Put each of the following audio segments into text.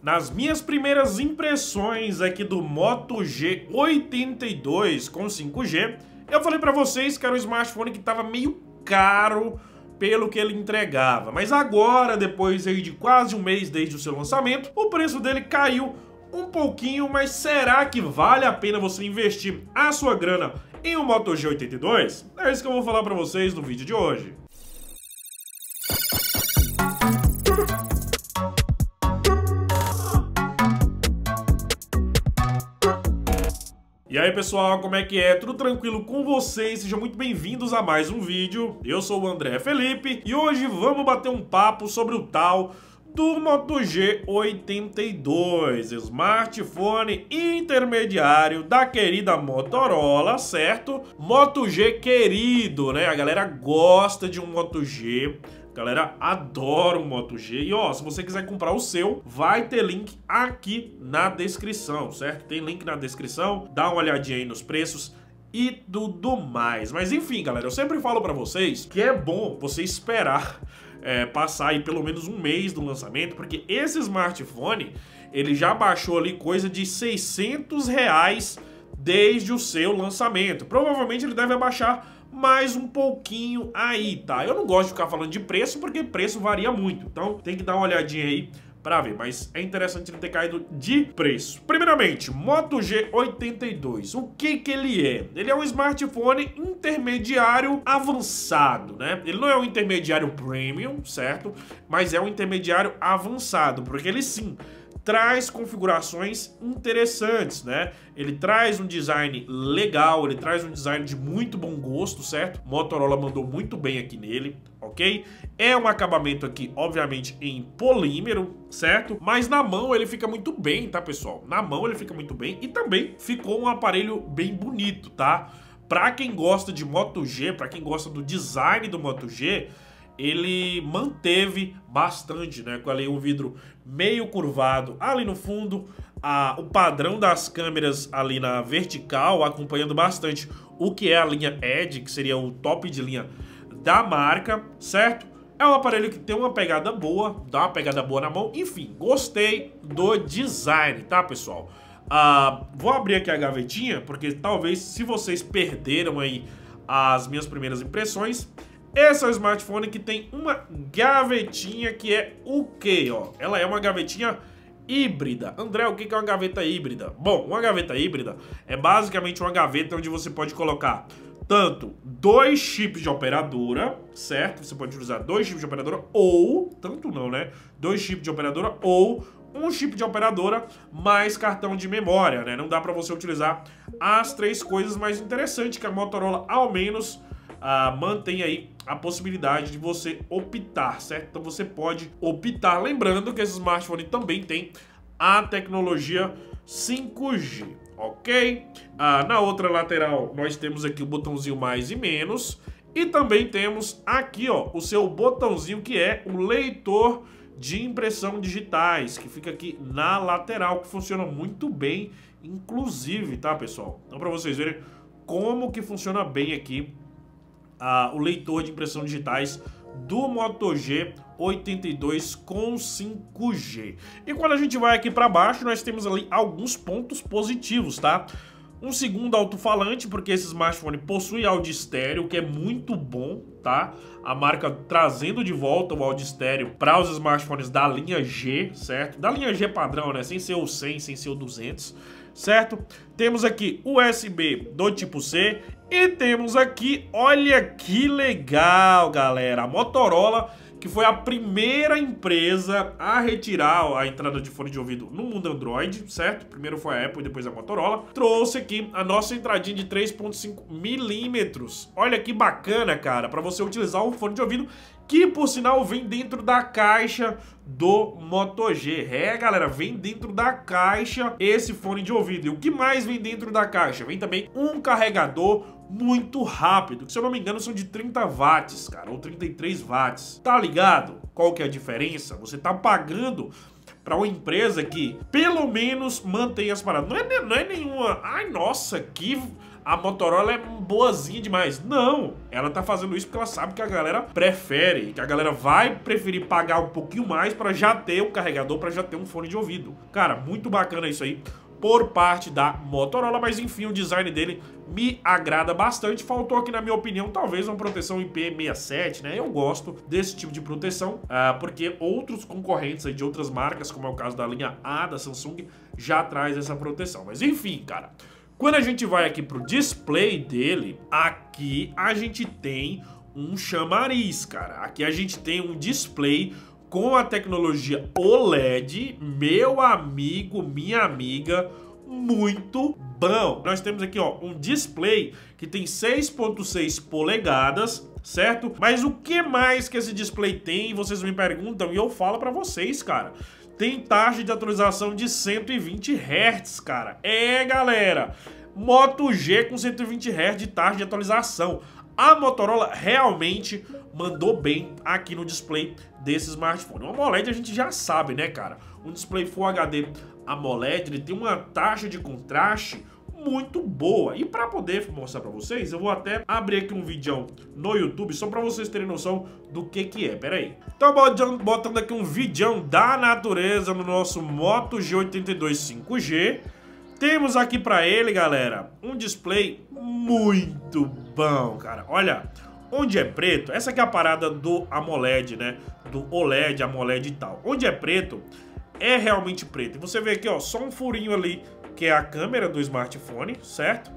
Nas minhas primeiras impressões aqui do Moto G82 com 5G, eu falei pra vocês que era um smartphone que tava meio caro pelo que ele entregava. Mas agora, depois aí de quase um mês desde o seu lançamento, o preço dele caiu um pouquinho, mas será que vale a pena você investir a sua grana em um Moto G82? É isso que eu vou falar pra vocês no vídeo de hoje. E aí pessoal, como é que é? Tudo tranquilo com vocês? Sejam muito bem-vindos a mais um vídeo. Eu sou o André Felipe e hoje vamos bater um papo sobre o tal do Moto G82, smartphone intermediário da querida Motorola, certo? Moto G querido, né? A galera gosta de um Moto G. Galera, adora o Moto G. E ó, se você quiser comprar o seu, vai ter link aqui na descrição, certo? Tem link na descrição, dá uma olhadinha aí nos preços e tudo mais. Mas enfim, galera, eu sempre falo pra vocês que é bom você esperar passar aí pelo menos um mês do lançamento, porque esse smartphone, ele já baixou ali coisa de R$600 desde o seu lançamento. Provavelmente ele deve abaixar mais um pouquinho aí, tá? Eu não gosto de ficar falando de preço, porque preço varia muito. Então tem que dar uma olhadinha aí pra ver, mas é interessante ele ter caído de preço. Primeiramente, Moto G82. O que ele é? Ele é um smartphone intermediário avançado, né? Ele não é um intermediário premium, certo? Mas é um intermediário avançado, porque ele sim traz configurações interessantes, né? Ele traz um design legal, ele traz um design de muito bom gosto, certo? Motorola mandou muito bem aqui nele, ok? É um acabamento aqui, obviamente, em polímero, certo? Mas na mão ele fica muito bem, tá, pessoal? Na mão ele fica muito bem e também ficou um aparelho bem bonito, tá? Pra quem gosta de Moto G, pra quem gosta do design do Moto G, ele manteve bastante, né? Com ali um vidro meio curvado ali no fundo, o padrão das câmeras ali na vertical, acompanhando bastante o que é a linha Edge, que seria o top de linha da marca, certo? É um aparelho que tem uma pegada boa, dá uma pegada boa na mão, enfim, gostei do design, tá, pessoal? Vou abrir aqui a gavetinha, porque talvez se vocês perderam aí as minhas primeiras impressões, esse é o smartphone que tem uma gavetinha que é o quê, ó? Ela é uma gavetinha híbrida. André, o que é uma gaveta híbrida? Bom, uma gaveta híbrida é basicamente uma gaveta onde você pode colocar tanto dois chips de operadora, certo? Você pode utilizar dois chips de operadora ou, tanto não, né? Dois chips de operadora ou um chip de operadora mais cartão de memória, né? Não dá pra você utilizar as três coisas, mais interessante que a Motorola, ao menos, mantém aí a possibilidade de você optar, certo? Então você pode optar, lembrando que esse smartphone também tem a tecnologia 5G, ok? Na outra lateral nós temos aqui o botãozinho mais e menos e também temos aqui, ó, o seu botãozinho que é o leitor de impressão digitais, que fica aqui na lateral, que funciona muito bem, inclusive, tá, pessoal? Então para vocês verem como que funciona bem aqui o leitor de impressão digitais do Moto G82 com 5G. E quando a gente vai aqui para baixo, nós temos ali alguns pontos positivos, tá? Um segundo alto-falante, porque esse smartphone possui áudio estéreo, que é muito bom, tá? A marca trazendo de volta o áudio estéreo para os smartphones da linha G, certo? Da linha G padrão, né? Sem ser o 100, sem ser o 200, certo? Temos aqui USB do tipo C e temos aqui, olha que legal, galera, a Motorola, que foi a primeira empresa a retirar a entrada de fone de ouvido no mundo Android, certo? Primeiro foi a Apple e depois a Motorola. Trouxe aqui a nossa entradinha de 3.5 milímetros. Olha que bacana, cara, para você utilizar um fone de ouvido que, por sinal, vem dentro da caixa do Moto G. É, galera, vem dentro da caixa esse fone de ouvido. E o que mais vem dentro da caixa? Vem também um carregador muito rápido, que se eu não me engano são de 30 watts, cara, ou 33 watts. Tá ligado? Qual que é a diferença? Você tá pagando para uma empresa que pelo menos mantém as paradas. Não é nenhuma, ai nossa, que a Motorola é boazinha demais. Não, ela tá fazendo isso porque ela sabe que a galera prefere, que a galera vai preferir pagar um pouquinho mais para já ter um carregador, para já ter um fone de ouvido. Cara, muito bacana isso aí por parte da Motorola, mas enfim, o design dele me agrada bastante. Faltou aqui, na minha opinião, talvez uma proteção IP67, né? Eu gosto desse tipo de proteção, porque outros concorrentes aí de outras marcas, como é o caso da linha A da Samsung, já traz essa proteção. Mas enfim, cara, quando a gente vai aqui pro display dele, aqui a gente tem um chamariz, cara. Aqui a gente tem um display com a tecnologia OLED, meu amigo, minha amiga, muito bom. Nós temos aqui, ó, um display que tem 6.6 polegadas, certo? Mas o que mais que esse display tem? Vocês me perguntam e eu falo pra vocês, cara. Tem taxa de atualização de 120 Hz, cara. É, galera, Moto G com 120 Hz de taxa de atualização. A Motorola realmente mandou bem aqui no display desse smartphone. O AMOLED a gente já sabe, né, cara? Um display Full HD AMOLED, ele tem uma taxa de contraste muito boa. E para poder mostrar para vocês, eu vou até abrir aqui um vídeo no YouTube só para vocês terem noção do que é. Pera aí. Então, botando aqui um vídeo da natureza no nosso Moto G82 5G. Temos aqui para ele, galera, um display muito bom, cara. Olha, onde é preto, essa aqui é a parada do AMOLED, né? Do OLED, AMOLED e tal. Onde é preto, é realmente preto. E você vê aqui, ó, só um furinho ali, que é a câmera do smartphone, certo?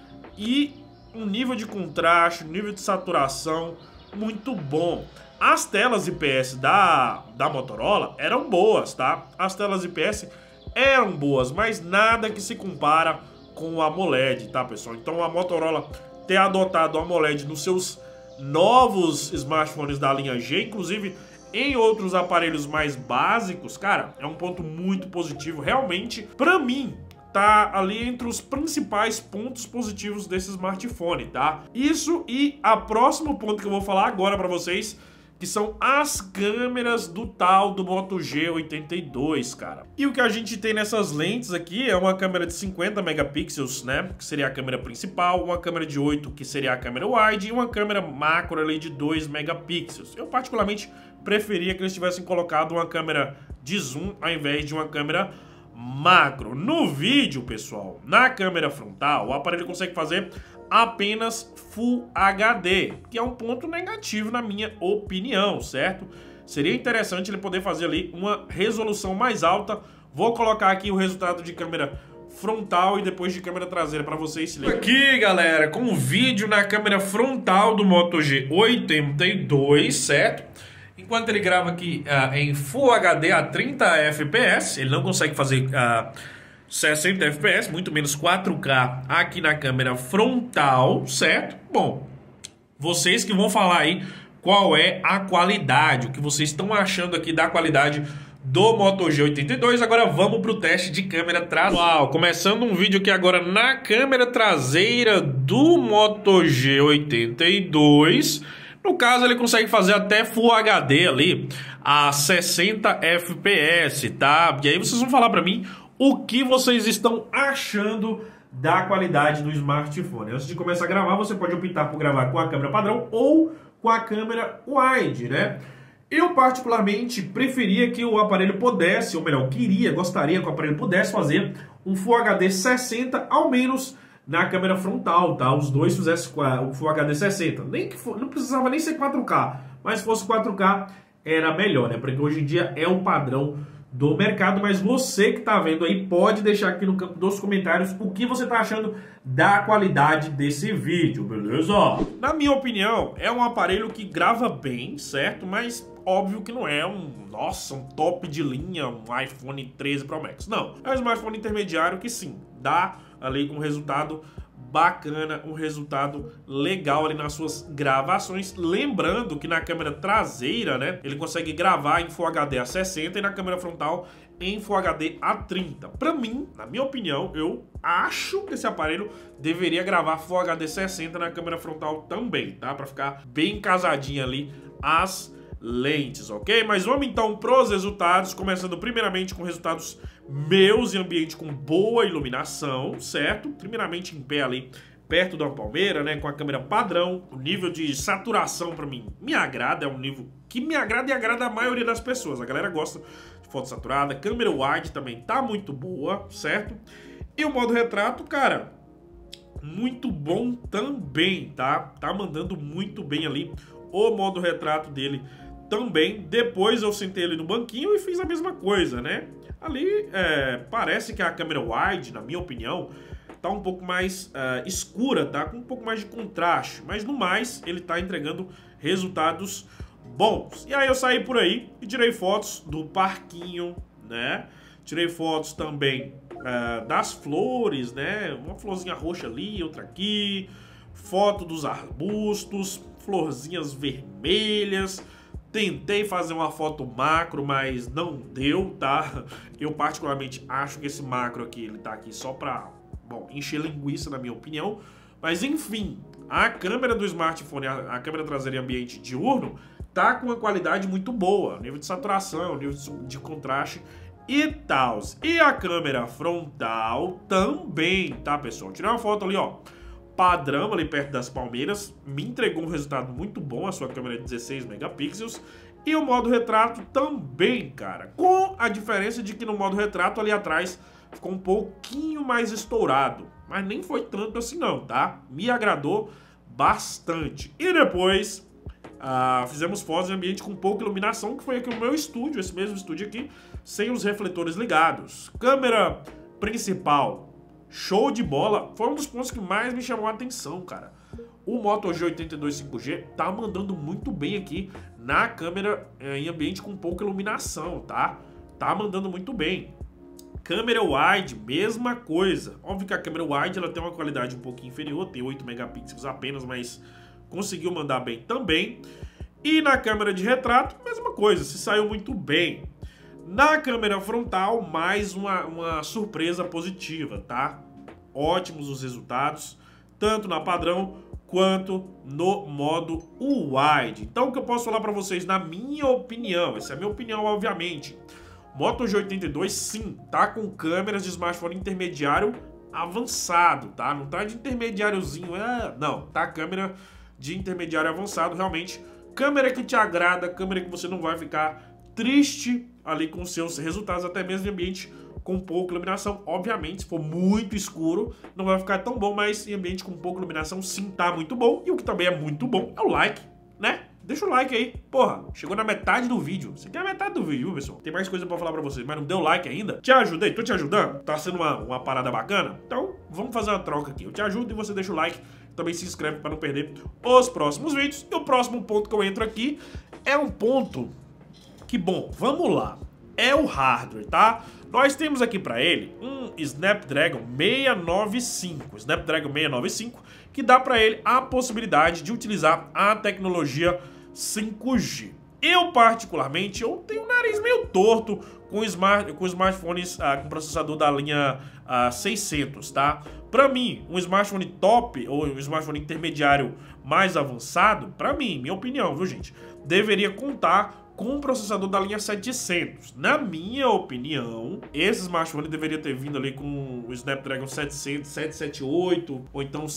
E um nível de contraste, um nível de saturação muito bom. As telas IPS da Motorola eram boas, tá? As telas IPS eram boas, mas nada que se compara com o AMOLED, tá, pessoal? Então a Motorola ter adotado o AMOLED nos seus novos smartphones da linha G, inclusive em outros aparelhos mais básicos, cara, é um ponto muito positivo. Realmente, pra mim, tá ali entre os principais pontos positivos desse smartphone, tá? Isso e a próximo ponto que eu vou falar agora pra vocês, que são as câmeras do tal do Moto G82, cara. E o que a gente tem nessas lentes aqui é uma câmera de 50 megapixels, né, que seria a câmera principal, uma câmera de 8, que seria a câmera wide, e uma câmera macro ali de 2 megapixels. Eu particularmente preferia que eles tivessem colocado uma câmera de zoom ao invés de uma câmera macro. No vídeo, pessoal, na câmera frontal, o aparelho consegue fazer apenas Full HD, que é um ponto negativo na minha opinião, certo? Seria interessante ele poder fazer ali uma resolução mais alta. Vou colocar aqui o resultado de câmera frontal e depois de câmera traseira para vocês se ligarem. Aqui, galera, com o vídeo na câmera frontal do Moto G82, certo? Enquanto ele grava aqui em Full HD a 30 fps, ele não consegue fazer 60 fps, muito menos 4K aqui na câmera frontal, certo? Bom, vocês que vão falar aí qual é a qualidade, o que vocês estão achando aqui da qualidade do Moto G82. Agora vamos para o teste de câmera traseira. Uau, começando um vídeo aqui agora na câmera traseira do Moto G82. No caso, ele consegue fazer até Full HD ali a 60 fps, tá? E aí vocês vão falar para mim o que vocês estão achando da qualidade do smartphone. Antes de começar a gravar, você pode optar por gravar com a câmera padrão ou com a câmera wide, né? Eu particularmente preferia que o aparelho pudesse, ou melhor, gostaria que o aparelho pudesse fazer um Full HD 60, ao menos na câmera frontal, tá? Os dois fizessem o Full HD 60. Não precisava nem ser 4K, mas se fosse 4K era melhor, né? Porque hoje em dia é o padrão do mercado, mas você que tá vendo aí pode deixar aqui no campo dos comentários o que você tá achando da qualidade desse vídeo, beleza? Na minha opinião, é um aparelho que grava bem, certo? Mas óbvio que não é um top de linha, um iPhone 13 Pro Max. Não, é um smartphone intermediário que sim, dá ali um resultado bacana, um resultado legal ali nas suas gravações. Lembrando que na câmera traseira, né, ele consegue gravar em Full HD a 60 e na câmera frontal em Full HD a 30. Pra mim, na minha opinião, eu acho que esse aparelho deveria gravar Full HD 60 na câmera frontal também, tá? Pra ficar bem casadinha ali as lentes, ok? Mas vamos então pros resultados, começando primeiramente com resultados meus em ambiente com boa iluminação, certo? Primeiramente em pé ali, perto da palmeira, né, com a câmera padrão. O nível de saturação pra mim me agrada, é um nível que me agrada e agrada a maioria das pessoas. A galera gosta de foto saturada. Câmera wide também tá muito boa, certo? E o modo retrato, cara, muito bom também, tá? Tá mandando muito bem ali o modo retrato dele também. Depois eu sentei ele no banquinho e fiz a mesma coisa, né? Ali parece que a câmera wide, na minha opinião, tá um pouco mais escura, tá? Com um pouco mais de contraste. Mas no mais, ele tá entregando resultados bons. E aí eu saí por aí e tirei fotos do parquinho, né? Tirei fotos também das flores, né? Uma florzinha roxa ali, outra aqui. Foto dos arbustos, florzinhas vermelhas. Tentei fazer uma foto macro, mas não deu, tá? Eu particularmente acho que esse macro aqui, ele tá aqui só pra, bom, encher linguiça, na minha opinião. Mas enfim, a câmera do smartphone, a câmera traseira em ambiente diurno, tá com uma qualidade muito boa. Nível de saturação, nível de contraste e tal. E a câmera frontal também, tá, pessoal? Tirei uma foto ali, ó, padrão ali perto das palmeiras, me entregou um resultado muito bom, a sua câmera de 16 megapixels, e o modo retrato também, cara, com a diferença de que no modo retrato ali atrás ficou um pouquinho mais estourado, mas nem foi tanto assim não, tá? Me agradou bastante. E depois fizemos fotos em ambiente com pouca iluminação, que foi aqui o meu estúdio, esse mesmo estúdio aqui, sem os refletores ligados. Câmera principal, show de bola. Foi um dos pontos que mais me chamou a atenção, cara. O Moto G82 5G tá mandando muito bem aqui na câmera em ambiente com pouca iluminação, tá? Tá mandando muito bem. Câmera wide, mesma coisa. Óbvio que a câmera wide ela tem uma qualidade um pouquinho inferior, tem 8 megapixels apenas, mas conseguiu mandar bem também. E na câmera de retrato, mesma coisa, se saiu muito bem. Na câmera frontal, mais uma surpresa positiva, tá? Ótimos os resultados, tanto na padrão quanto no modo wide. Então o que eu posso falar para vocês, na minha opinião, essa é a minha opinião obviamente, Moto G82 sim, tá com câmeras de smartphone intermediário avançado, tá? Não tá de intermediáriozinho, não, tá câmera de intermediário avançado, realmente, câmera que te agrada, câmera que você não vai ficar triste ali com os seus resultados, até mesmo em ambiente com pouca iluminação. Obviamente, se for muito escuro, não vai ficar tão bom, mas em ambiente com pouca iluminação, sim, tá muito bom. E o que também é muito bom é o like, né? Deixa o like aí. Porra, chegou na metade do vídeo. Você quer a metade do vídeo, pessoal? Tem mais coisa pra falar pra vocês, mas não deu like ainda? Te ajudei, tô te ajudando? Tá sendo uma parada bacana? Então, vamos fazer uma troca aqui. Eu te ajudo e você deixa o like. Também se inscreve pra não perder os próximos vídeos. E o próximo ponto que eu entro aqui é um ponto que, bom, vamos lá. É o hardware, tá? Nós temos aqui para ele um Snapdragon 695, que dá para ele a possibilidade de utilizar a tecnologia 5G. Eu, particularmente, eu tenho o nariz meio torto com smartphones com processador da linha 600, tá? Para mim, um smartphone top ou um smartphone intermediário mais avançado, para mim, minha opinião, viu, gente, deveria contar com um processador da linha 700. Na minha opinião, esse smartphone deveria ter vindo ali com o Snapdragon 778 ou então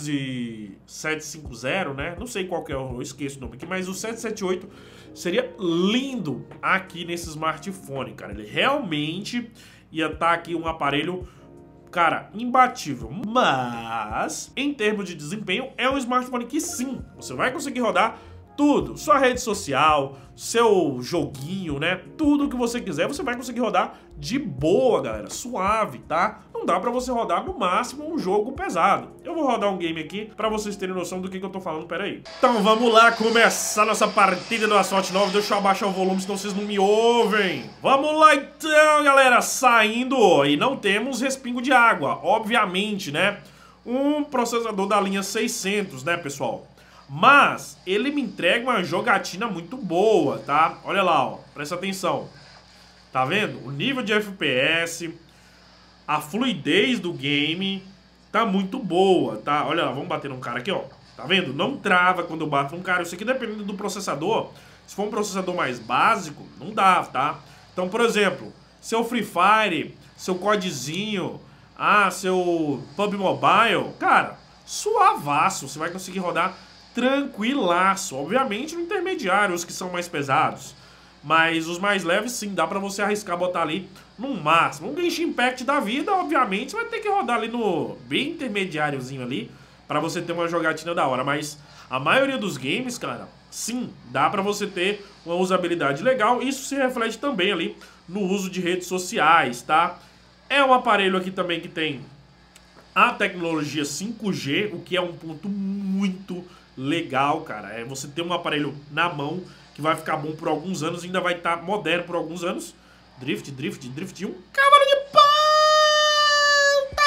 750, né? Não sei qual que é, eu esqueço o nome aqui, mas o 778 seria lindo aqui nesse smartphone, cara. Ele realmente ia estar aqui um aparelho, cara, imbatível. Mas, em termos de desempenho, é um smartphone que sim, você vai conseguir rodar tudo, sua rede social, seu joguinho, né? Tudo que você quiser, você vai conseguir rodar de boa, galera, suave, tá? Não dá pra você rodar no máximo um jogo pesado. Eu vou rodar um game aqui pra vocês terem noção do que eu tô falando, peraí. Então vamos lá começar nossa partida do Asphalt 9, deixa eu abaixar o volume, senão vocês não me ouvem. Vamos lá então, galera, saindo, e não temos respingo de água, obviamente, né? Um processador da linha 600, né, pessoal? Mas ele me entrega uma jogatina muito boa, tá? Olha lá, ó, presta atenção. Tá vendo? O nível de FPS, a fluidez do game tá muito boa, tá? Olha lá, vamos bater num cara aqui, ó. Tá vendo? Não trava quando eu bato num cara. Isso aqui dependendo do processador. Se for um processador mais básico, não dá, tá? Então, por exemplo, seu Free Fire, seu CODzinho, seu PUBG Mobile, cara, suavaço, você vai conseguir rodar tranquilaço. Obviamente no intermediário, os que são mais pesados. Mas os mais leves sim, dá pra você arriscar botar ali no máximo. Um Genshin Impact da vida, obviamente, você vai ter que rodar ali no bem intermediáriozinho ali, pra você ter uma jogatina da hora. Mas a maioria dos games, cara, sim, dá pra você ter uma usabilidade legal. Isso se reflete também ali no uso de redes sociais, tá? É um aparelho aqui também que tem a tecnologia 5G, o que é um ponto muito legal, cara. É você ter um aparelho na mão que vai ficar bom por alguns anos, ainda vai estar moderno por alguns anos. Drift, drift, drift, um cavalo de pau, tá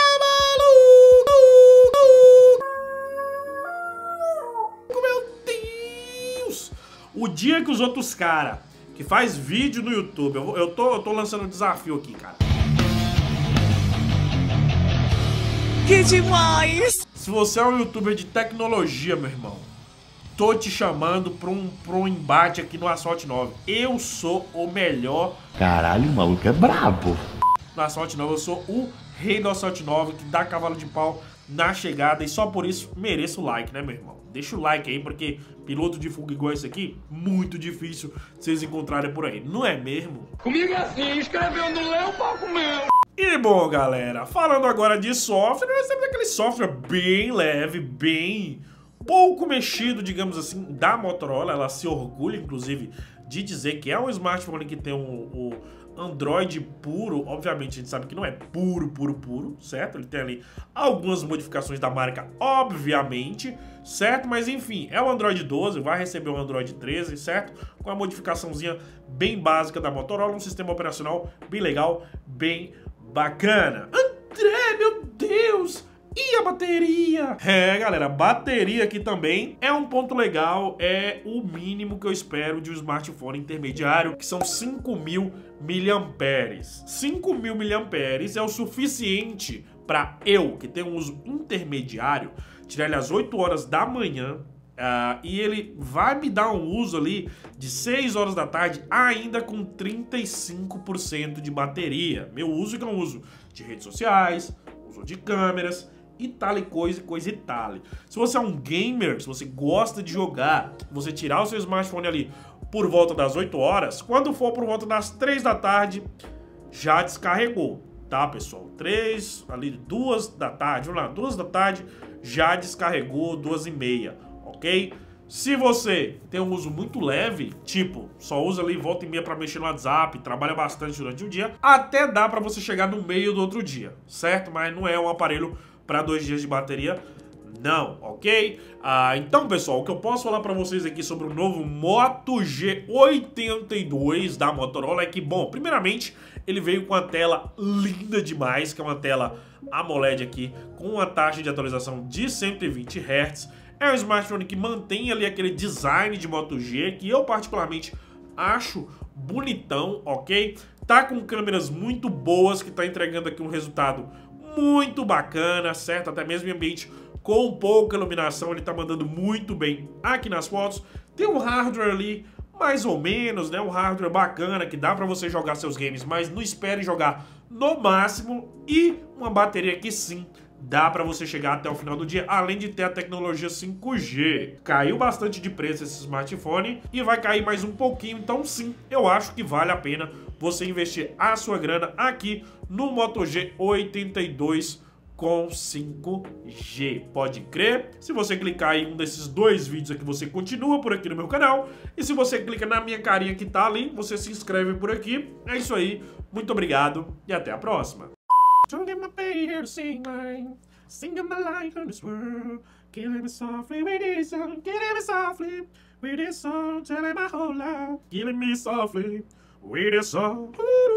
maluco? Meu Deus! O dia que os outros caras que faz vídeo no YouTube, eu tô lançando um desafio aqui, cara. Que demais! Se você é um youtuber de tecnologia, meu irmão, tô te chamando pra um embate aqui no Asphalt 9. Eu sou o melhor. Caralho, o maluco é brabo. No Asphalt 9, eu sou o rei do Asphalt 9, que dá cavalo de pau na chegada. E só por isso mereço o like, né, meu irmão? Deixa o like aí, porque piloto de fuga igual esse aqui, muito difícil vocês encontrarem por aí. Não é mesmo? Comigo é assim, escreveu no Léo, pau comeu. E bom, galera, falando agora de software, nós temos aquele software bem leve, bem pouco mexido, digamos assim, da Motorola. Ela se orgulha, inclusive, de dizer que é um smartphone que tem o Android puro. Obviamente, a gente sabe que não é puro, certo? Ele tem ali algumas modificações da marca, obviamente, certo? Mas, enfim, é o Android 12, vai receber o Android 13, certo? Com a modificaçãozinha bem básica da Motorola, um sistema operacional bem legal, bem bacana. André, meu Deus! E a bateria? É, galera, a bateria aqui também é um ponto legal, é o mínimo que eu espero de um smartphone intermediário, que são 5.000 mAh. 5.000 mAh é o suficiente para eu, que tenho um uso intermediário, tirar ele às 8 horas da manhã, e ele vai me dar um uso ali de 6 horas da tarde, ainda com 35% de bateria. Meu uso que é um uso de redes sociais, uso de câmeras, e tal e coisa e tal. Se você é um gamer, se você gosta de jogar, você tirar o seu smartphone ali por volta das 8 horas, quando for por volta das 3 da tarde, já descarregou, tá, pessoal? 3, ali 2 da tarde, vamos lá, 2 da tarde, já descarregou, 2h30, ok? Se você tem um uso muito leve, tipo, só usa ali volta e meia pra mexer no WhatsApp, trabalha bastante durante o dia, até dá pra você chegar no meio do outro dia, certo? Mas não é um aparelho para 2 dias de bateria, não, ok? Então, pessoal, o que eu posso falar para vocês aqui sobre o novo Moto G82 da Motorola é que, bom, primeiramente, ele veio com a tela linda demais, que é uma tela AMOLED aqui, com uma taxa de atualização de 120 Hz. É um smartphone que mantém ali aquele design de Moto G, que eu particularmente acho bonitão, ok? Tá com câmeras muito boas, que tá entregando aqui um resultado muito bacana, certo? Até mesmo em ambiente com pouca iluminação, ele tá mandando muito bem aqui nas fotos. Tem um hardware ali, mais ou menos, né? Um hardware bacana, que dá pra você jogar seus games, mas não espere jogar no máximo. E uma bateria que sim, dá pra você chegar até o final do dia, além de ter a tecnologia 5G. Caiu bastante de preço esse smartphone e vai cair mais um pouquinho, então sim, eu acho que vale a pena você investir a sua grana aqui no Moto G82 com 5G. Pode crer? Se você clicar em um desses 2 vídeos aqui, você continua por aqui no meu canal. E se você clica na minha carinha que tá ali, você se inscreve por aqui. É isso aí. Muito obrigado e até a próxima. With this song, telling my whole life, killing me softly with this song.